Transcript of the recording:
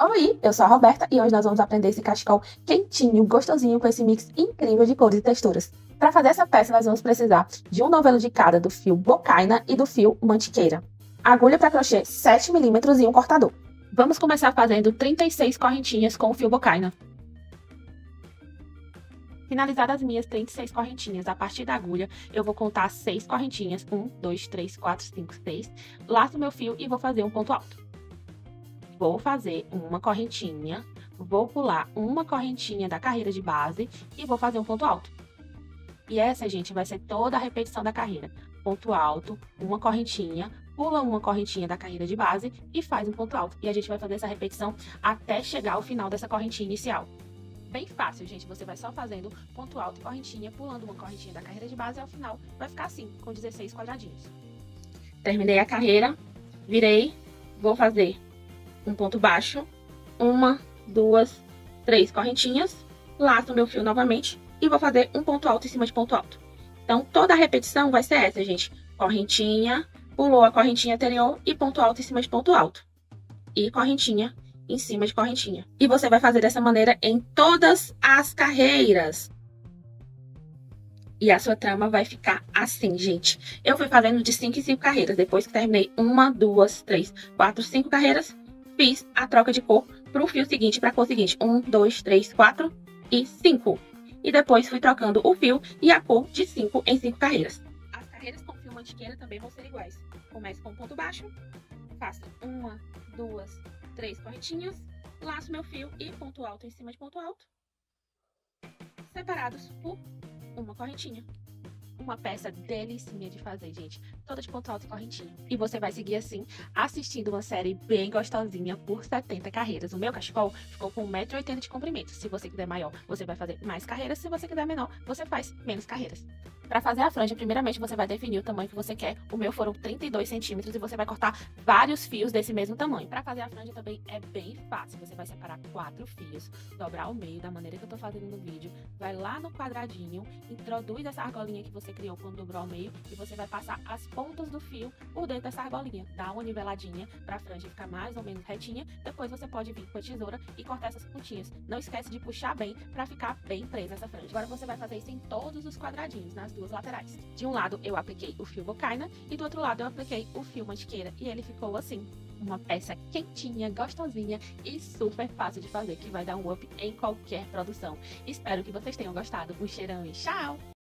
Oi, eu sou a Roberta e hoje nós vamos aprender esse cachecol quentinho, gostosinho, com esse mix incrível de cores e texturas. Para fazer essa peça, nós vamos precisar de um novelo de cada do fio bocaina e do fio mantiqueira. Agulha para crochê 7 milímetros e um cortador. Vamos começar fazendo 36 correntinhas com o fio bocaina. Finalizadas as minhas 36 correntinhas, a partir da agulha, eu vou contar 6 correntinhas. 1, 2, 3, 4, 5, 6. Laço meu fio e vou fazer um ponto alto. Vou fazer uma correntinha, vou pular uma correntinha da carreira de base e vou fazer um ponto alto. E essa, gente, vai ser toda a repetição da carreira. Ponto alto, uma correntinha, pula uma correntinha da carreira de base e faz um ponto alto. E a gente vai fazer essa repetição até chegar ao final dessa correntinha inicial. Bem fácil, gente. Você vai só fazendo ponto alto e correntinha, pulando uma correntinha da carreira de base e ao final vai ficar assim, com 16 quadradinhos. Terminei a carreira, virei, vou fazer um ponto baixo, 1, 2, 3 correntinhas, laço meu fio novamente e vou fazer um ponto alto em cima de ponto alto. Então, toda a repetição vai ser essa, gente. Correntinha, pulou a correntinha anterior e ponto alto em cima de ponto alto. E correntinha em cima de correntinha. E você vai fazer dessa maneira em todas as carreiras. E a sua trama vai ficar assim, gente. Eu fui fazendo de 5 em 5 carreiras. Depois que terminei 1, 2, 3, 4, 5 carreiras, fiz a troca de cor para o fio seguinte, para a cor seguinte. 1, 2, 3, 4 e 5. E depois fui trocando o fio e a cor de 5 em 5 carreiras. As carreiras com fio mantiqueira também vão ser iguais. Começo com um ponto baixo, faço 1, 2, 3 correntinhas, laço meu fio e ponto alto em cima de ponto alto, separados por uma correntinha. Uma peça delicinha de fazer, gente. Toda de ponto alto e correntinha. E você vai seguir assim, assistindo uma série bem gostosinha por 70 carreiras. O meu cachecol ficou com 1,80 m de comprimento. Se você quiser maior, você vai fazer mais carreiras. Se você quiser menor, você faz menos carreiras. Para fazer a franja, primeiramente você vai definir o tamanho que você quer. O meu foram 32 centímetros e você vai cortar vários fios desse mesmo tamanho. Para fazer a franja também é bem fácil. Você vai separar 4 fios, dobrar o meio da maneira que eu tô fazendo no vídeo. Vai lá no quadradinho, introduz essa argolinha que você criou quando dobrou ao meio e você vai passar as pontas do fio por dentro dessa argolinha. Dá uma niveladinha para a franja ficar mais ou menos retinha. Depois você pode vir com a tesoura e cortar essas pontinhas. Não esquece de puxar bem para ficar bem presa essa franja. Agora você vai fazer isso em todos os quadradinhos, nas duas laterais. De um lado eu apliquei o fio bocaina e do outro lado eu apliquei o fio mantiqueira e ele ficou assim. Uma peça quentinha, gostosinha e super fácil de fazer, que vai dar um up em qualquer produção. Espero que vocês tenham gostado. Um cheirão e tchau!